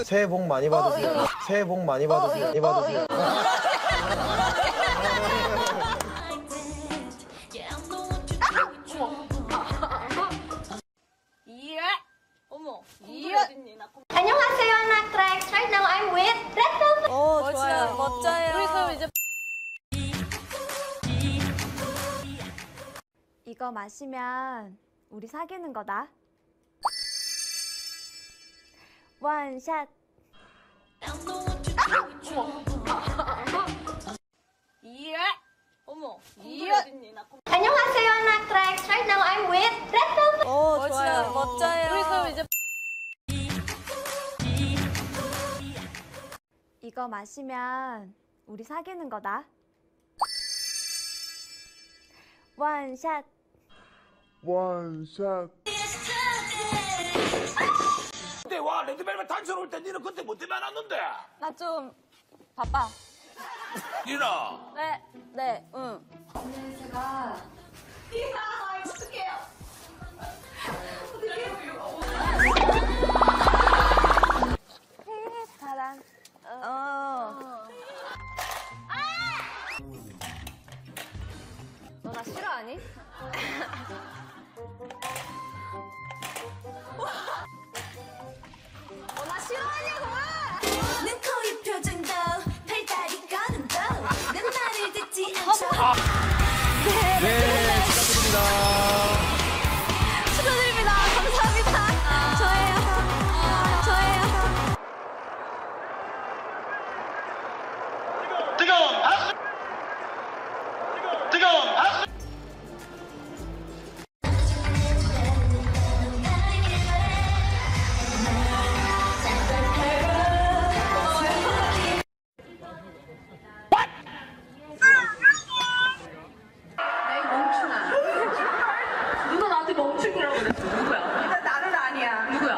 새해 복 많이 받으세요. 새해 복 많이 받으세요. 많이 받으세요. 안녕하세요, 나트렉. Right now I'm with Red Velvet. 좋아요. 멋져요. 우리 그럼 이제 이거 마시면 우리 사귀는 거다. 원샷. 안녕하세요, 나트렉. Right now I'm with Red Velvet. 좋아요. 멋져요. 우리 그럼 이제 이거 마시면 우리 사귀는 거다. 원샷. 원샷. 근데 와 레드벨벳 단체 올 때 니는 그때 뭐 때문에 안 왔는데? 나 좀 바빠. 니나 네, 응. 사랑. 너 나 싫어하니? 나 싫어하냐고! 내 코입 표정도 팔다리 가는도 내 말을 듣지 않죠. 네, 축하드립니다. 축하드립니다. 감사합니다. 저예요. 지금 박수! 지금 박수! 누가 나한테 멍충이라고 그랬어? 누구야? 일단 나는 아니야. 누구야?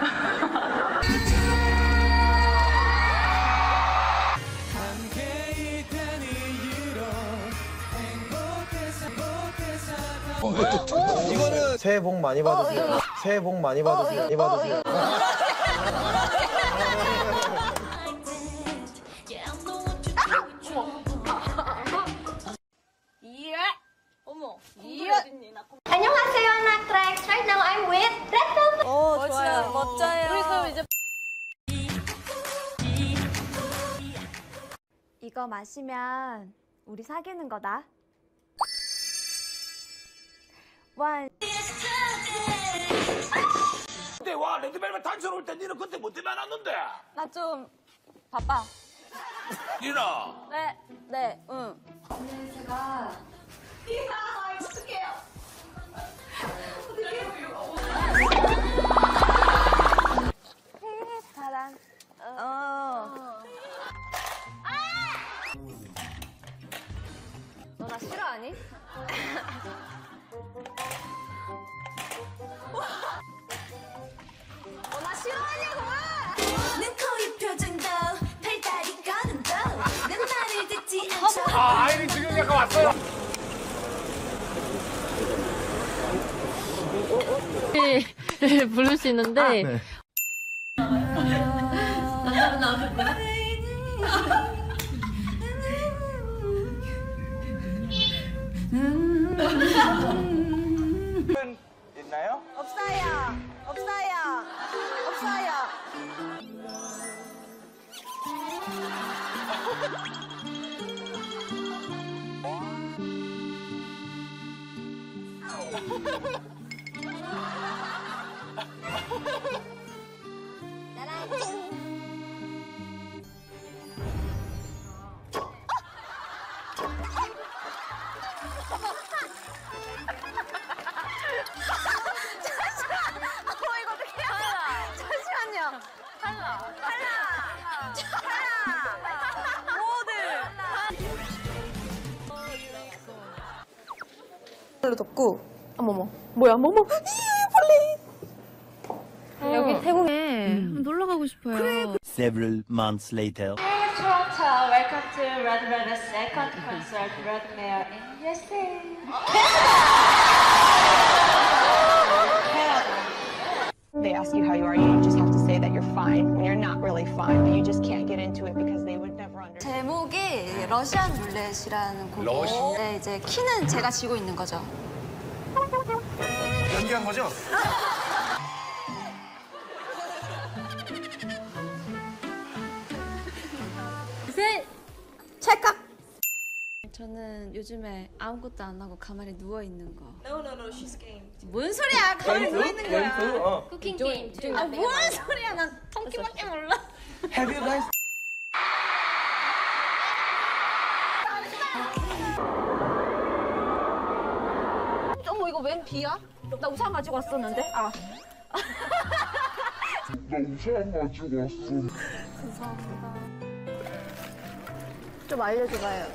이거는 새해 복 많이 받으세요. 새해 복 많이 받으세요. 많이 받으세요. 안녕하세요, 나트렉. Right now I'm with Red Velvet. 좋아요. 멋져요. 우리 그럼 이제 이거 마시면 우리 사귀는 거다. 원. 근데 와 레드벨벳 단체 올 때 니는 그때 뭐 때문에 안 왔는데? 나 좀 바빠. 니나 네, 응. 사랑. 너 나 싫어하니? 나 싫어하냐고! 내 코입 표정도 팔다리 가는도 내 말을 듣지 않죠. 아이리 지금 약간 왔어요. 부를 수 있는데 있나요? 없어요. 잠시만요. 별로 덥고. 어머머. 뭐야, 뭐뭐. 여기 태국에 놀러 가고 싶어요. Several months later. Toronto, welcome to Red Velvet second concert, Red Mail in USA. They ask you how you are, you just have to say that you're fine when you're not really fine, but you just can't get into it because they would never understand. 제목이 러시안 룰렛이라는 곡이에요. 네, 이제 키는 제가 지고 있는 거죠. 연기한 거죠? 찰칵! 저는 요즘에 아무것도 안 하고 가만히 누워 있는 거. No, she's game. 뭔 소리야? 가만히 누워 있는 거야. Cooking game too. 아, 뭔 소리야? 난 통키밖에 몰라. Have you guys? 어머, 이거 웬 비야? 나 우산 가지고 왔었는데? 아. 나 우산 가지고 왔어. 감사합니다. 좀 알려줘봐요.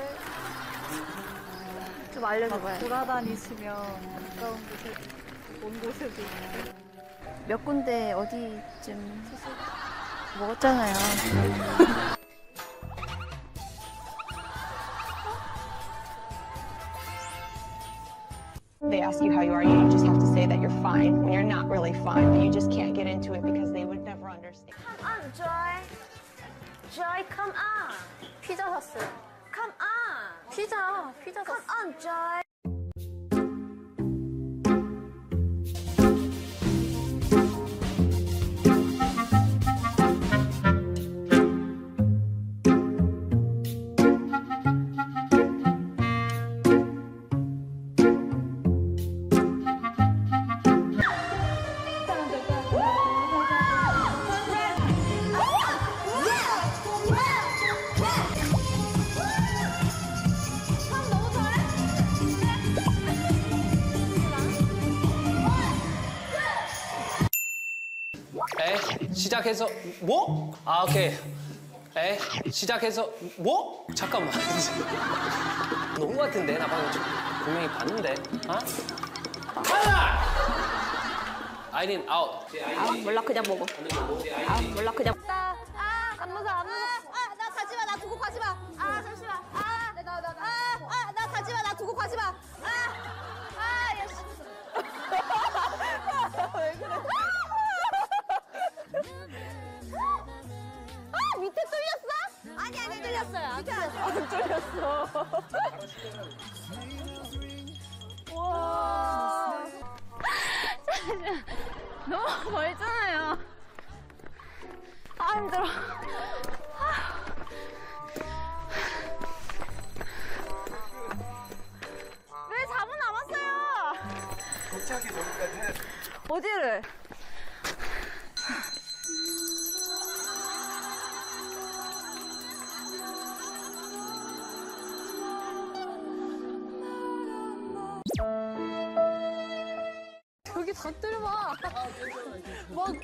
좀 알려줘봐요. 돌아다니시면 가까운 곳에 온 곳에도 몇 군데 어디쯤 먹었잖아요. They ask you how you are, you just have to say that you're fine when you're not really fine, but you just can't get into it because they would never understand. Come on, Joy. Joy, come on. 피자 샀어요. Come on. 피자 샀어. Come on, Joy. 에 시작해서 뭐? 아 오케이. 에 시작해서 뭐? 잠깐만. 너무 같은데 나 방금 분명히 봤는데. 아? 하나. 아이린 아웃. 아, 몰라, 그냥 먹어. 아, 몰라, 그냥. 안 무서워, 안 무서워. 나 가지 마, 나 두고 가지 마. 아, 잠시만. 나 가지 마, 나 두고 가지 마. 야, 씨. 왜 그래? 밑에 뚫렸어? 아니, 뚫렸어요. 밑에 안 뚫렸어. 와. 너무 멀잖아요. 아, 힘들어. 왜 4분 남았어요? 도착이 전까지 해. 어디를? 여기 닭들 봐. 막.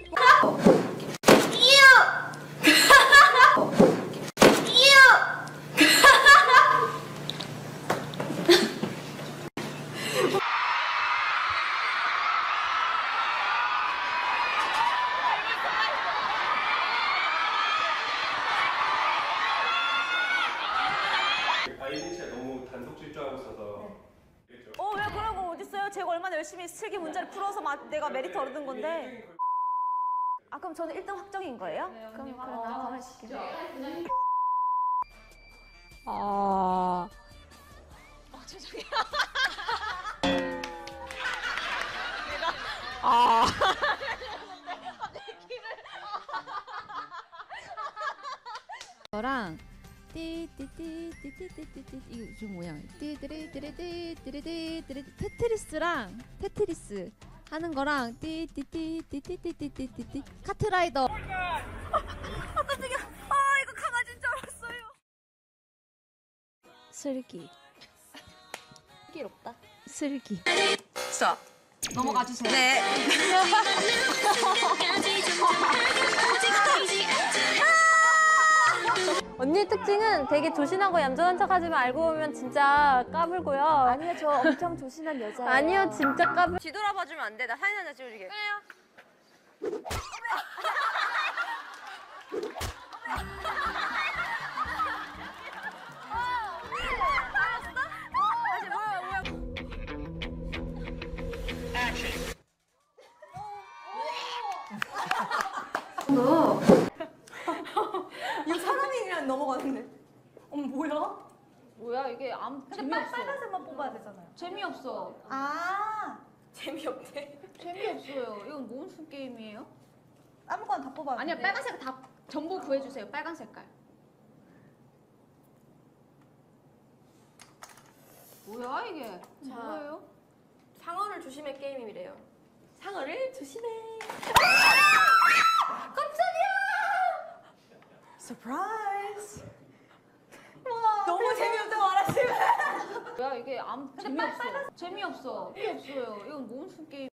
아이린 씨가 너무 단독 질주하고 있어서. 왜 그런 거 어딨어요? 제가 얼마나 열심히 슬기 문제를 풀어서 내가 메리트 얻은 건데. 아, 그럼 저는 1등 확정인 거예요? 그럼 나 가만히 있을게요. 죄송해요. 저랑 띠띠띠띠띠띠띠띠 이거 좀 뭐야? 띠띠리띠리띠띠리띠리띠리 테트리스랑 테트리스 하는 거랑 띠띠띠띠띠띠띠띠띠 카트라이더. 깜짝이야. 이거 강아지인 줄 알았어요. 슬기. 슬기롭다. 슬기. 스톱. 넘어가 주세요. 네. 언니의 특징은 되게 조신하고 얌전한 척하지만 알고 보면 진짜 까불고요. 아니요, 저 엄청 조신한 여자예요. 아니요, 진짜 까불. 뒤돌아봐주면 안 돼. 나 사진 하나 찍어주게. 그래요. 너. 이거 사람이 그냥 넘어가는데. 어머 뭐야? 뭐야 이게 재미없어. 빨간색만 뽑아야 되잖아요. 재미없어. 아 재미없대. 재미없어요. 이건 무슨 게임이에요? 아무거나 다 뽑아. 아니야 빨간색 다 전부 구해주세요. 빨간 색깔. 뭐야 이게? 뭐예요? 상어를 조심해 게임이래요. 상어를 조심해. 깜짝이야! 서프라이즈. 와, 너무 재미없다고 말하시면. 뭐야 이게 재미없어. 재미없어. 재미없어요. 이건 무슨 게임?